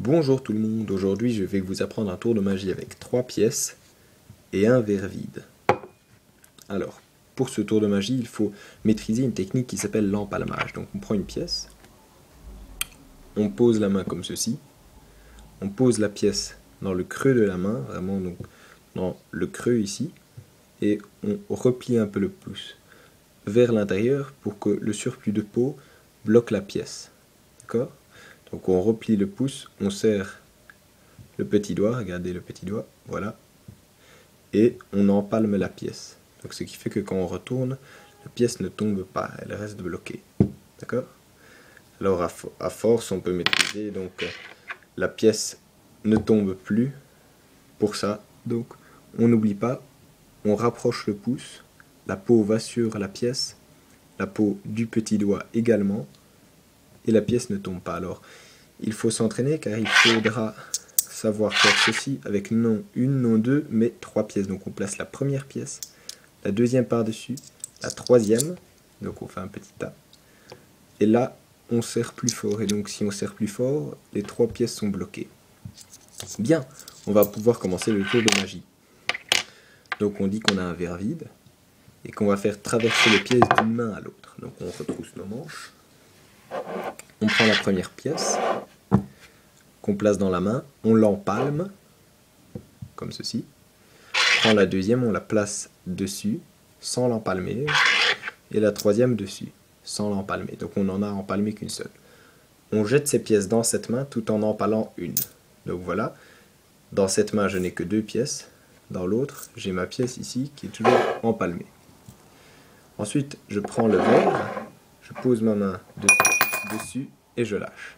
Bonjour tout le monde, aujourd'hui je vais vous apprendre un tour de magie avec 3 pièces et un verre vide. Alors, pour ce tour de magie, il faut maîtriser une technique qui s'appelle l'empalmage. Donc on prend une pièce, on pose la main comme ceci, on pose la pièce dans le creux de la main, vraiment donc dans le creux ici, et on replie un peu le pouce vers l'intérieur pour que le surplus de peau bloque la pièce. D'accord ? Donc on replie le pouce, on serre le petit doigt, regardez le petit doigt, voilà, et on empalme la pièce. Donc ce qui fait que quand on retourne, la pièce ne tombe pas, elle reste bloquée. D'accord ? Alors à force, on peut maîtriser, donc la pièce ne tombe plus. Pour ça, donc on n'oublie pas, on rapproche le pouce, la peau va sur la pièce, la peau du petit doigt également, et la pièce ne tombe pas. Alors, il faut s'entraîner car il faudra savoir faire ceci avec non une, non deux, mais 3 pièces. Donc on place la première pièce, la deuxième par-dessus, la troisième, donc on fait un petit tas, et là on serre plus fort, et donc si on serre plus fort, les 3 pièces sont bloquées. Bien, on va pouvoir commencer le tour de magie. Donc on dit qu'on a un verre vide, et qu'on va faire traverser les pièces d'une main à l'autre. Donc on retrousse nos manches, on prend la première pièce, qu'on place dans la main, on l'empalme, comme ceci. On prend la deuxième, on la place dessus, sans l'empalmer, et la troisième dessus, sans l'empalmer. Donc on n'en a empalmé qu'une seule. On jette ces pièces dans cette main tout en empalant une. Donc voilà, dans cette main je n'ai que 2 pièces, dans l'autre j'ai ma pièce ici qui est toujours empalmée. Ensuite je prends le verre, je pose ma main dessus et je lâche.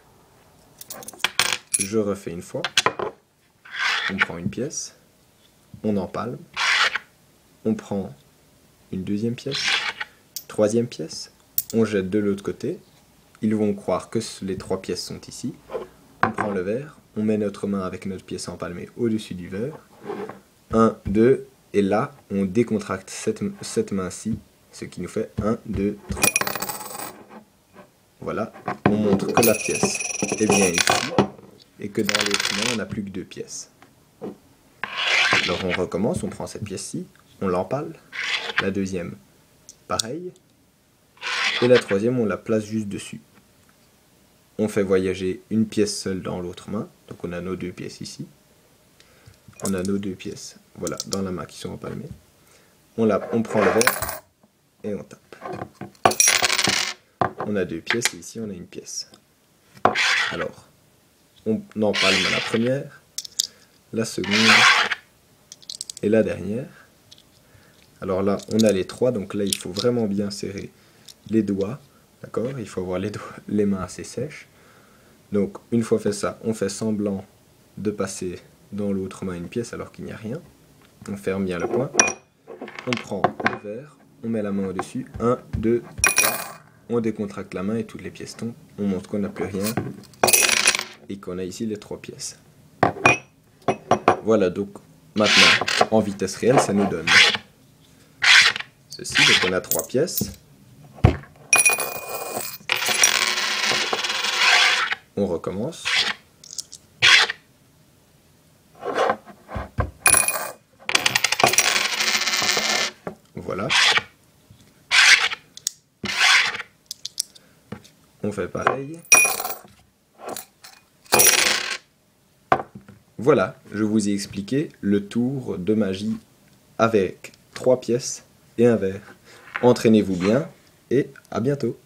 Je refais une fois, on prend une pièce, on empalme, on prend une deuxième pièce, troisième pièce, on jette de l'autre côté, ils vont croire que les 3 pièces sont ici, on prend le verre, on met notre main avec notre pièce empalmée au-dessus du verre, 1, 2, et là on décontracte cette main-ci, ce qui nous fait 1, 2, 3. Voilà, on montre que la pièce est bien ici, et que dans l'autre main on n'a plus que 2 pièces. Alors on recommence, on prend cette pièce-ci, on l'empale, la deuxième pareil, et la troisième on la place juste dessus. On fait voyager une pièce seule dans l'autre main, donc on a nos 2 pièces ici, on a nos 2 pièces, voilà, dans la main qui sont empalmées. On prend le verre et on tape. On a 2 pièces et ici on a une pièce. Alors, on empalme la première, la seconde et la dernière. Alors là, on a les 3, donc là il faut vraiment bien serrer les doigts, d'accord? Il faut avoir les mains assez sèches. Donc une fois fait ça, on fait semblant de passer dans l'autre main une pièce alors qu'il n'y a rien. On ferme bien le poing, on prend le verre, on met la main au-dessus, 1, 2, 3, on décontracte la main et toutes les pièces tombent. On montre qu'on n'a plus rien et qu'on a ici les 3 pièces. Voilà, donc maintenant, en vitesse réelle, ça nous donne ceci, donc on a 3 pièces. On recommence. Voilà. On fait pareil. Voilà, je vous ai expliqué le tour de magie avec 3 pièces et un verre. Entraînez-vous bien et à bientôt.